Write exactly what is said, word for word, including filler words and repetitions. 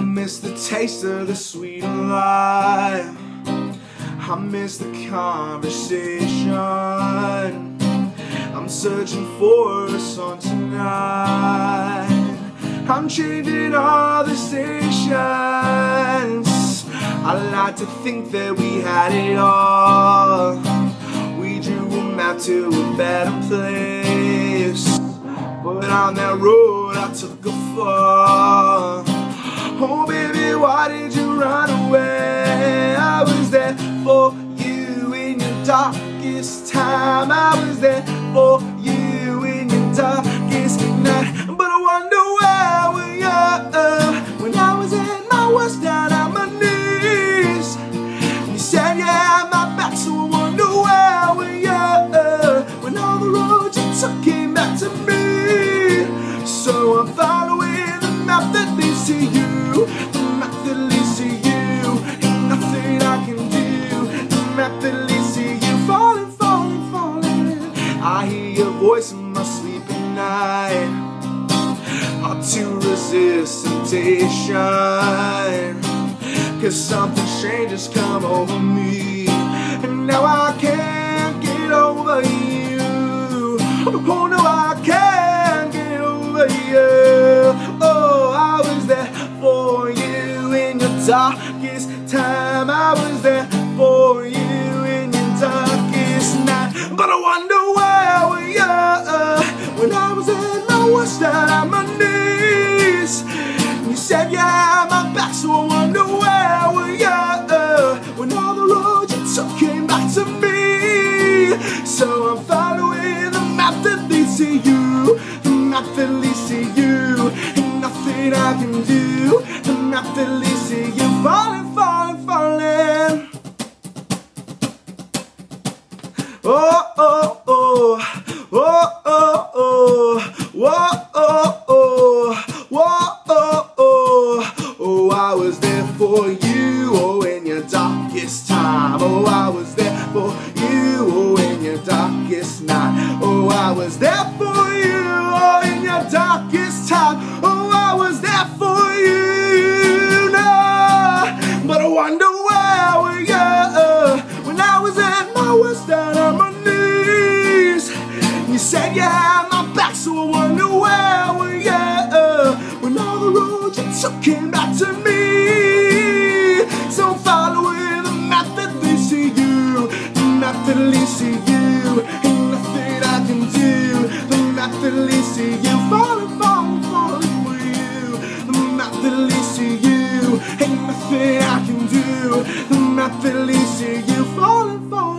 miss the taste of the sweet life. I miss the conversation. I'm searching for a song tonight. I'm changing all the stations. I like to think that we had it all. We drew a map to a better place, but on that road I took a fall. Oh baby, why did you run away? I was there for you in your darkest time. I was there for you in your darkest night. But I wonder where were you when I was in my worst, down on my knees. You said you had my back, so I wonder where were you when all the roads you took came back to me. So I'm following the map that leads to you, the map that leads to you. Ain't nothing I can do, the map that leads to you. Falling, falling, falling. I hear your voice in my sleep at night. Hard to resist temptation, cause something strange has come over me, and now I can't get over you. Oh no, I can't get over you. Oh, I was there for you in your darkest time. I was there for you in your darkest night. But I wonder where were you when I was in my worst, down on my knees. You said you had my back, so I wonder where were you when all the roads you took came back to me. So I'm following the map that leads to you, the map that leads to you. Ain't nothing I can do, the map that leads to you. Falling, falling, falling. Oh, oh, oh, oh, oh, oh, oh, oh, oh, oh, oh, oh, oh, I was there for you, oh, in your darkest time. Oh, I was there for you, oh, in your darkest night. Oh, I was there for you, oh, in your darkest time. Oh, I was there for you, no. But I wonder where were you when I was at my worst, down on my knees. You said you had my back, so I wonder where were you when all the roads you took came back to me. So I'm following the map that leads to you, the map that leads to you. Ain't nothing I can do, the map that leads to you. Falling, falling, falling for you, the map that leads to you. Ain't nothing I can do, the map that leads to you. Falling, falling.